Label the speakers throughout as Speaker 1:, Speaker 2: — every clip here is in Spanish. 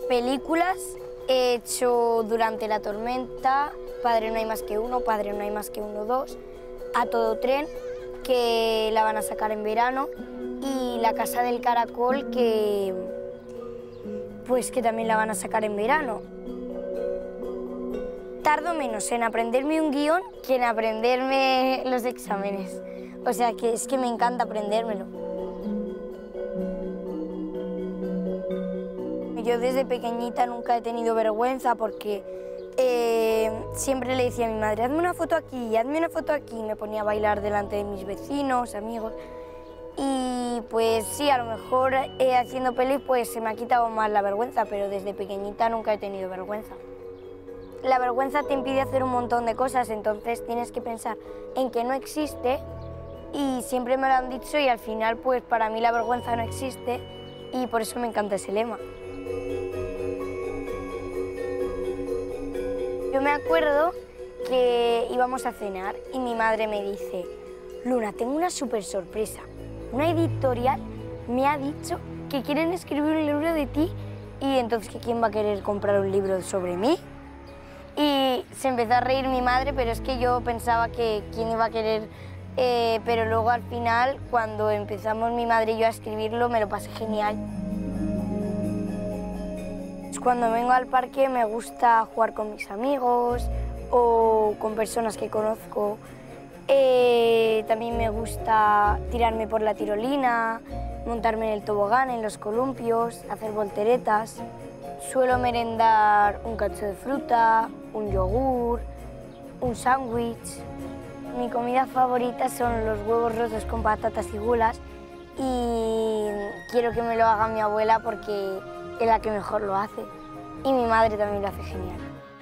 Speaker 1: Películas he hecho Durante la tormenta, Padre no hay más que uno, Padre no hay más que uno 2, A todo tren, que la van a sacar en verano, y La casa del caracol, que también la van a sacar en verano. Tardo menos en aprenderme un guión que en aprenderme los exámenes. O sea, que es que me encanta aprendérmelo. Yo desde pequeñita nunca he tenido vergüenza porque siempre le decía a mi madre, hazme una foto aquí, hazme una foto aquí. Me ponía a bailar delante de mis vecinos, amigos. Y pues sí, a lo mejor haciendo pelis pues se me ha quitado más la vergüenza, pero desde pequeñita nunca he tenido vergüenza. La vergüenza te impide hacer un montón de cosas, entonces tienes que pensar en que no existe, y siempre me lo han dicho y al final pues para mí la vergüenza no existe y por eso me encanta ese lema. Yo me acuerdo que íbamos a cenar y mi madre me dice, Luna, tengo una súper sorpresa. Una editorial me ha dicho que quieren escribir un libro de ti y entonces que quién va a querer comprar un libro sobre mí. Y se empezó a reír mi madre, pero es que yo pensaba que quién iba a querer, pero luego al final, cuando empezamos mi madre y yo a escribirlo, me lo pasé genial. Cuando vengo al parque me gusta jugar con mis amigos o con personas que conozco. También me gusta tirarme por la tirolina, montarme en el tobogán, en los columpios, hacer volteretas. Suelo merendar un cacho de fruta, un yogur, un sándwich. Mi comida favorita son los huevos rotos con patatas y gulas y quiero que me lo haga mi abuela porque es la que mejor lo hace. Y mi madre también lo hace genial.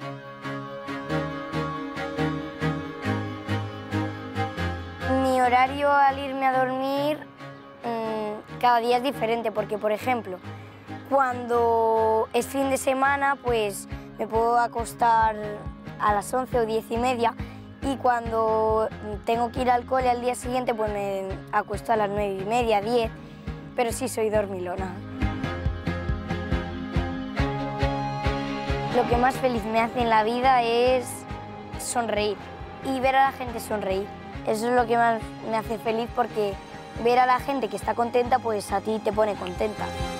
Speaker 1: Mi horario al irme a dormir cada día es diferente porque, por ejemplo, cuando es fin de semana, pues me puedo acostar a las 11 o 10:30 y cuando tengo que ir al cole al día siguiente, pues me acuesto a las 9:30, 10, pero sí soy dormilona. Lo que más feliz me hace en la vida es sonreír y ver a la gente sonreír. Eso es lo que más me hace feliz porque ver a la gente que está contenta, pues a ti te pone contenta.